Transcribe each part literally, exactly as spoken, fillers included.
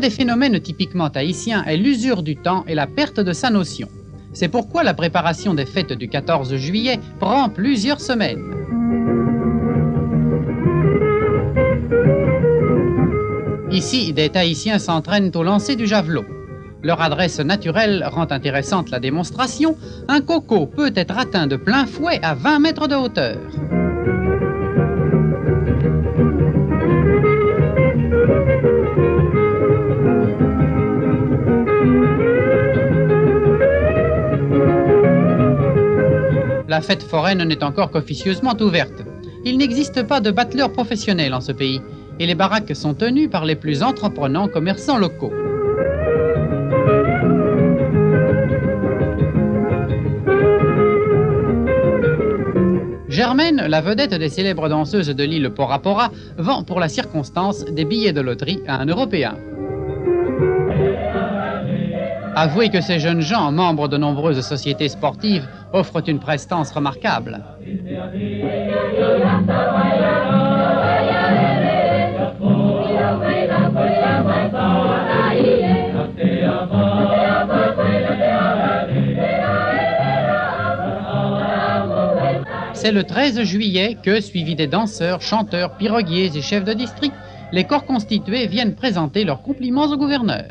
des phénomènes typiquement haïtiens est l'usure du temps et la perte de sa notion. C'est pourquoi la préparation des fêtes du quatorze juillet prend plusieurs semaines. Ici, des Tahitiens s'entraînent au lancer du javelot. Leur adresse naturelle rend intéressante la démonstration. Un coco peut être atteint de plein fouet à vingt mètres de hauteur. La fête foraine n'est encore qu'officieusement ouverte. Il n'existe pas de battleurs professionnels en ce pays, et les baraques sont tenues par les plus entreprenants commerçants locaux. Germaine, la vedette des célèbres danseuses de l'île Pora Pora, vend pour la circonstance des billets de loterie à un Européen. Avouez que ces jeunes gens, membres de nombreuses sociétés sportives, offrent une prestance remarquable. C'est le treize juillet que, suivis des danseurs, chanteurs, piroguiers et chefs de district, les corps constitués viennent présenter leurs compliments au gouverneur.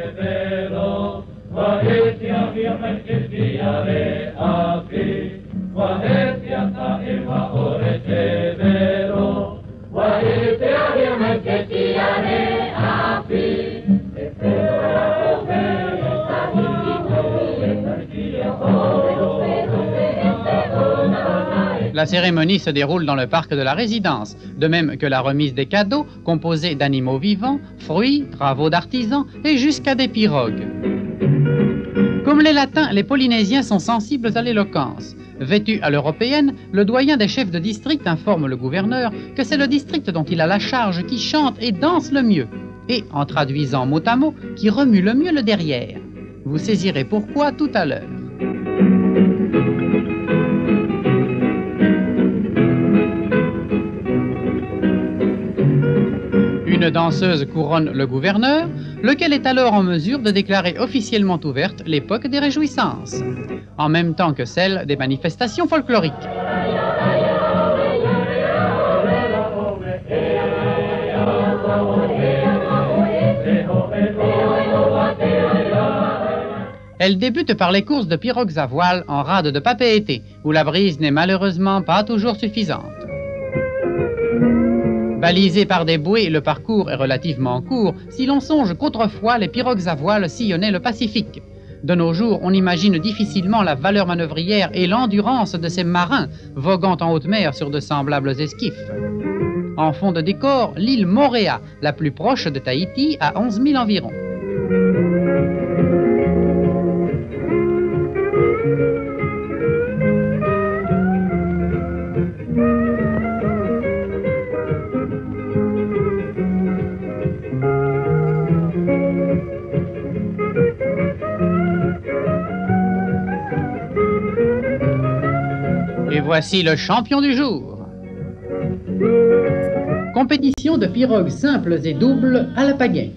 La cérémonie se déroule dans le parc de la résidence, de même que la remise des cadeaux composés d'animaux vivants, fruits, travaux d'artisans et jusqu'à des pirogues. Comme les Latins, les Polynésiens sont sensibles à l'éloquence. Vêtu à l'européenne, le doyen des chefs de district informe le gouverneur que c'est le district dont il a la charge qui chante et danse le mieux, et, en traduisant mot à mot, qui remue le mieux le derrière. Vous saisirez pourquoi tout à l'heure. Une danseuse couronne le gouverneur, lequel est alors en mesure de déclarer officiellement ouverte l'époque des réjouissances, en même temps que celle des manifestations folkloriques. Elle débute par les courses de pirogues à voile en rade de Papeete, où la brise n'est malheureusement pas toujours suffisante. Balisé par des bouées, le parcours est relativement court, si l'on songe qu'autrefois les pirogues à voile sillonnaient le Pacifique. De nos jours, on imagine difficilement la valeur manœuvrière et l'endurance de ces marins voguant en haute mer sur de semblables esquifs. En fond de décor, l'île Moorea, la plus proche de Tahiti, à onze mille environ. Et voici le champion du jour. Compétition de pirogues simples et doubles à la pagaie.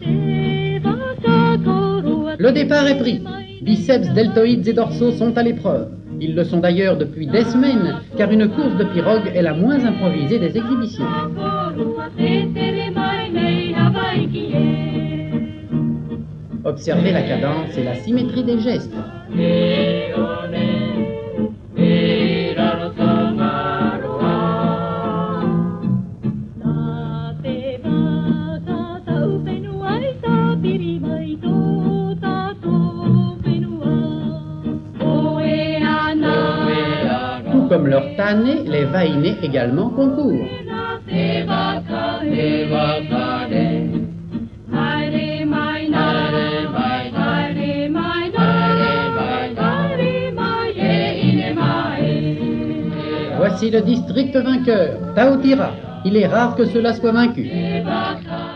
Le départ est pris. Biceps, deltoïdes et dorsaux sont à l'épreuve. Ils le sont d'ailleurs depuis des semaines, car une course de pirogue est la moins improvisée des exhibitions. Observez la cadence et la symétrie des gestes. Comme leur tanné, les vainés également concourent. Voici le district vainqueur, Taotira. Il est rare que cela soit vaincu.